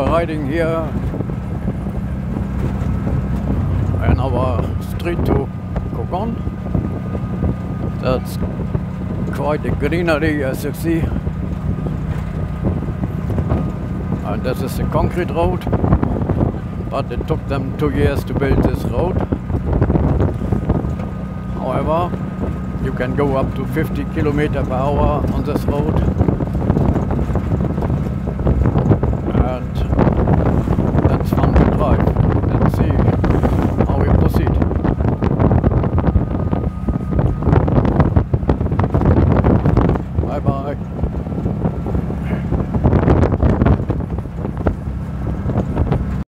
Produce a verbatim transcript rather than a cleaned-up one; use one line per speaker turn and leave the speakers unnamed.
are riding here on our street to Cogon. That's quite a greenery, as you see. And this is a concrete road, but it took them two years to build this road. However, you can go up to fifty kilometers per hour on this road.